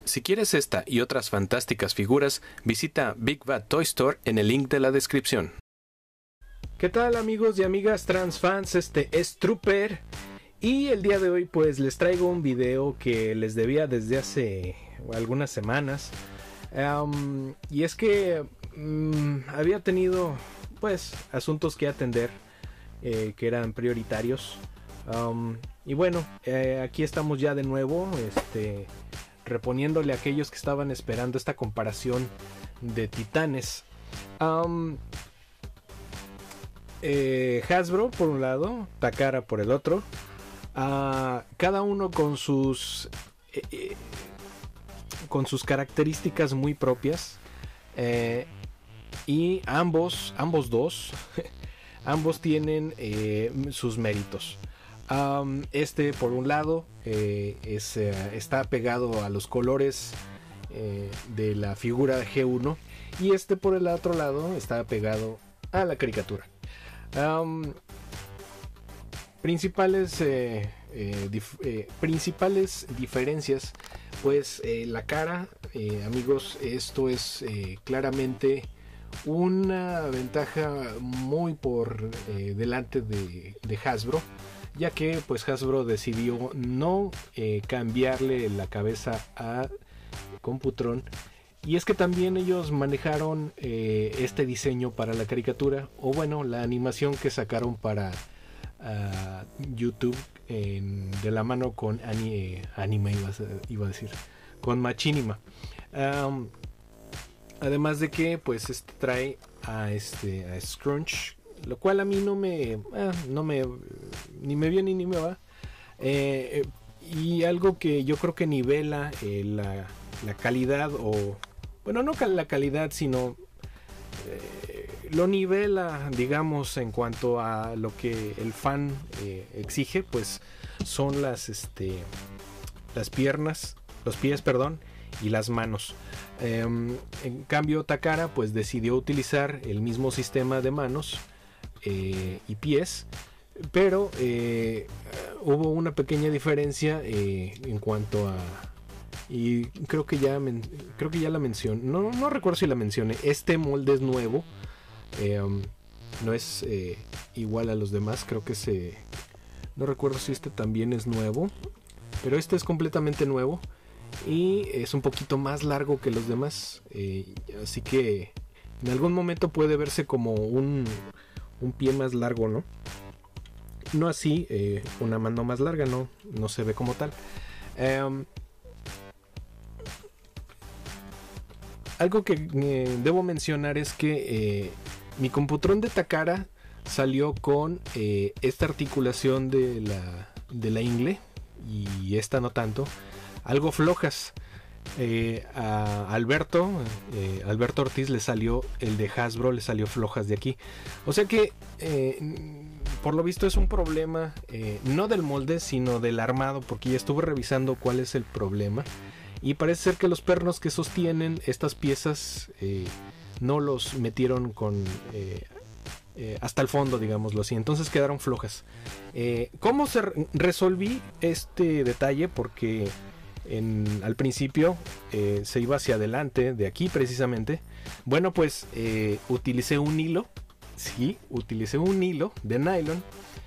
Si quieres esta y otras fantásticas figuras, visita Big Bad Toy Store en el link de la descripción. ¿Qué tal, amigos y amigas transfans? Este es Trooper y el día de hoy pues les traigo un video que les debía desde hace algunas semanas. Y es que había tenido pues asuntos que atender que eran prioritarios. Y bueno, aquí estamos ya de nuevo, reponiéndole a aquellos que estaban esperando esta comparación de titanes. Hasbro por un lado, Takara por el otro, cada uno con sus características muy propias, y ambos ambos tienen sus méritos. Por un lado está pegado a los colores de la figura G1, y por el otro lado está pegado a la caricatura. Principales diferencias, pues la cara, amigos, esto es claramente una ventaja muy por delante de Hasbro, ya que pues Hasbro decidió no cambiarle la cabeza a Computron, y es que también ellos manejaron este diseño para la caricatura, o bueno, la animación que sacaron para YouTube de la mano con Anime, iba a decir, con Machinima. Además de que pues trae a Scrunch, lo cual a mí no me ni me viene ni me va, y algo que yo creo que nivela la calidad, o bueno, no la calidad, sino lo nivela, digamos, en cuanto a lo que el fan exige, pues son las piernas, los pies, perdón, y las manos. En cambio, Takara pues decidió utilizar el mismo sistema de manos y pies, pero hubo una pequeña diferencia en cuanto a, y creo que ya la mencioné, no recuerdo si la mencioné. Este molde es nuevo, no es igual a los demás, creo que no recuerdo si también es nuevo, pero este es completamente nuevo y es un poquito más largo que los demás, así que en algún momento puede verse como un pie más largo, no así una mano más larga, no se ve como tal. Algo que debo mencionar es que mi Computron de Takara salió con esta articulación de la ingle, y esta no tanto, algo flojas. A Alberto Ortiz le salió, el de Hasbro le salió flojas de aquí. O sea que por lo visto es un problema no del molde, sino del armado, porque ya estuve revisando cuál es el problema, y parece ser que los pernos que sostienen estas piezas no los metieron con hasta el fondo, digámoslo así, entonces quedaron flojas. ¿Cómo resolví este detalle? Porque al principio se iba hacia adelante, de aquí precisamente. Bueno, pues utilicé un hilo. Sí, utilicé un hilo de nylon.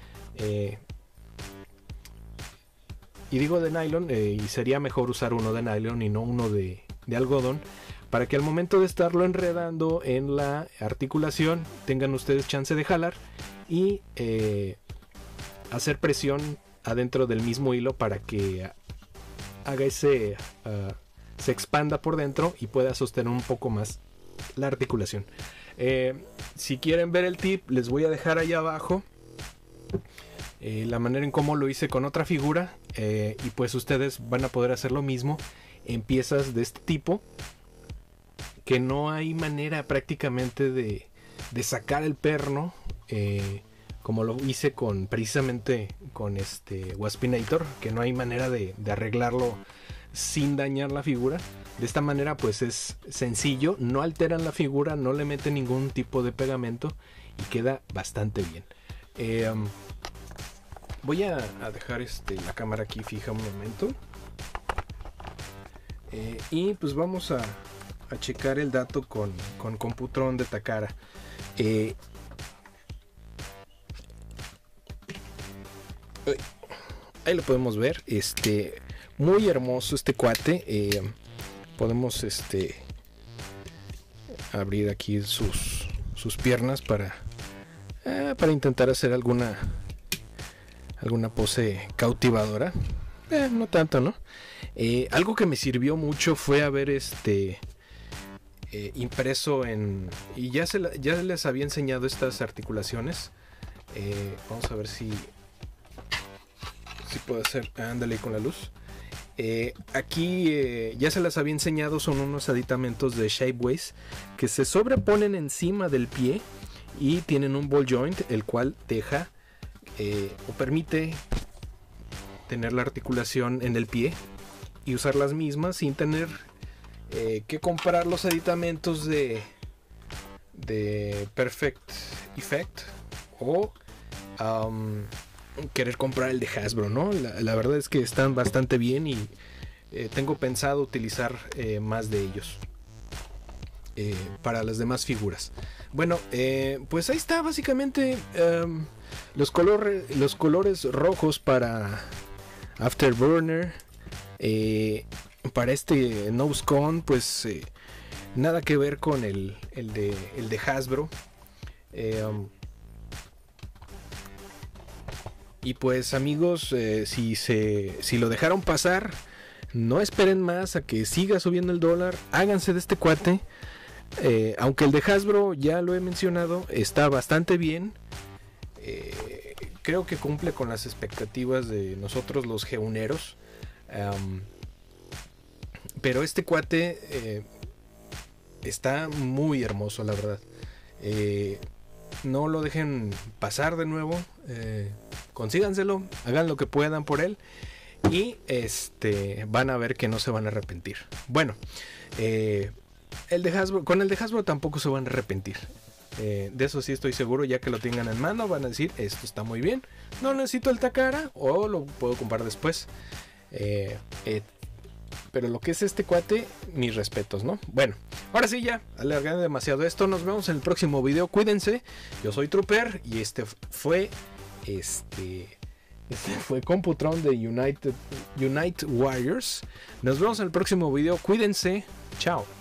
Y digo de nylon, y sería mejor usar uno de nylon y no uno de algodón, para que al momento de estarlo enredando en la articulación tengan ustedes chance de jalar y hacer presión adentro del mismo hilo para que haga se expanda por dentro y pueda sostener un poco más la articulación. Si quieren ver el tip, les voy a dejar ahí abajo la manera en cómo lo hice con otra figura, y pues ustedes van a poder hacer lo mismo en piezas de este tipo, que no hay manera prácticamente de sacar el perno, como lo hice precisamente con Waspinator, que no hay manera de arreglarlo sin dañar la figura. De esta manera pues es sencillo, no alteran la figura, no le meten ningún tipo de pegamento y queda bastante bien. Voy a dejar la cámara aquí fija un momento. Y pues vamos a checar el dato con Computron de Takara. Ahí lo podemos ver. Muy hermoso este cuate. Podemos abrir aquí sus piernas para intentar hacer alguna pose cautivadora. No tanto, ¿no? Algo que me sirvió mucho fue haber impreso y ya les había enseñado estas articulaciones. Vamos a ver si puedo hacer. Ándale con la luz. Aquí ya se las había enseñado. Son unos aditamentos de Shapeways que se sobreponen encima del pie y tienen un ball joint, el cual deja o permite tener la articulación en el pie y usar las mismas sin tener que comprar los aditamentos de Perfect Effect o querer comprar el de Hasbro, ¿no? La verdad es que están bastante bien y tengo pensado utilizar más de ellos para las demás figuras. Bueno, pues ahí está básicamente los colores rojos para Afterburner. Para NoseCon, pues nada que ver con el de Hasbro. Y pues amigos, si lo dejaron pasar, no esperen más a que siga subiendo el dólar. Háganse de este cuate. Aunque el de Hasbro, ya lo he mencionado, está bastante bien. Creo que cumple con las expectativas de nosotros los geuneros. Pero este cuate está muy hermoso, la verdad. No lo dejen pasar de nuevo. Consíganselo, hagan lo que puedan por él y van a ver que no se van a arrepentir. Bueno, con el de Hasbro tampoco se van a arrepentir. De eso sí estoy seguro. Ya que lo tengan en mano van a decir, esto está muy bien, no necesito el Takara, o lo puedo comprar después. Pero lo que es este cuate, mis respetos, ¿no? Bueno, ahora sí, ya alargando demasiado esto. Nos vemos en el próximo video. Cuídense. Yo soy Trooper y fue Computron de Unite Warriors. Nos vemos en el próximo video. Cuídense. Chao.